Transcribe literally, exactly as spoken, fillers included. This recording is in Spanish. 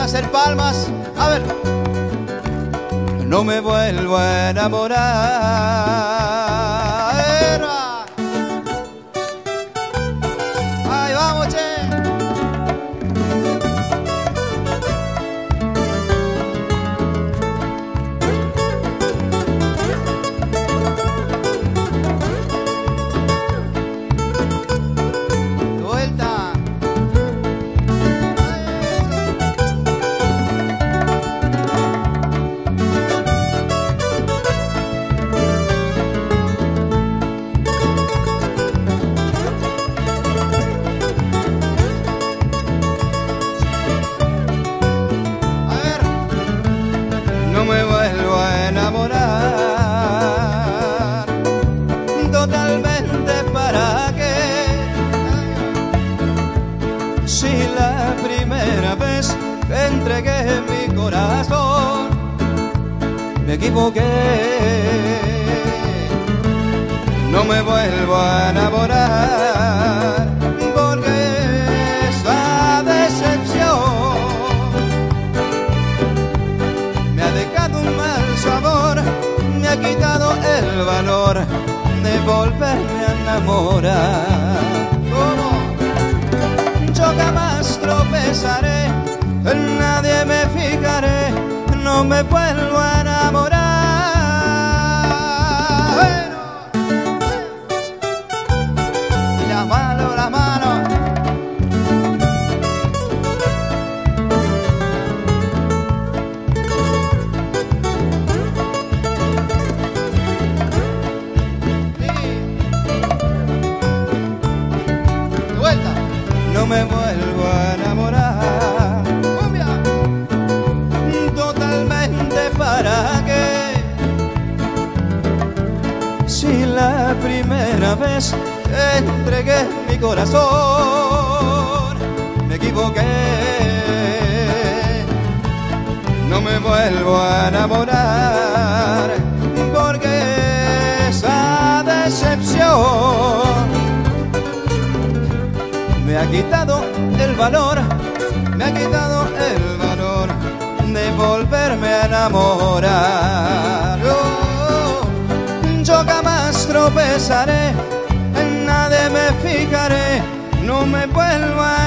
hacer palmas. A ver. No me vuelvo a enamorar. Ahí vamos, che. No me vuelvo a enamorar. Totalmente, ¿para qué? Si la primera vez que entregué mi corazón me equivoqué. No me vuelvo a enamorar porque esa decepción me ha dejado un mal sabor, me ha quitado el valor de volverme a enamorar. ¿Cómo? Yo jamás tropezaré, en nadie me fijaré, no me vuelvo a enamorar. Bueno. Y la mano, la mano. No me vuelvo a enamorar. ¡Cumbia! Totalmente, ¿para qué? Si la primera vez que entregué mi corazón me equivoqué. No me vuelvo a enamorar porque esa decepción me ha quitado el valor, me ha quitado el valor de volverme a enamorar. Oh, yo jamás tropezaré, en nadie me fijaré, no me vuelvo a